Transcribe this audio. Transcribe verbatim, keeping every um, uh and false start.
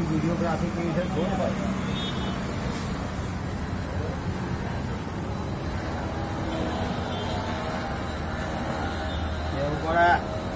कोई वीडियोग्राफी की इधर छोड़ पाए। ये ऊपर है।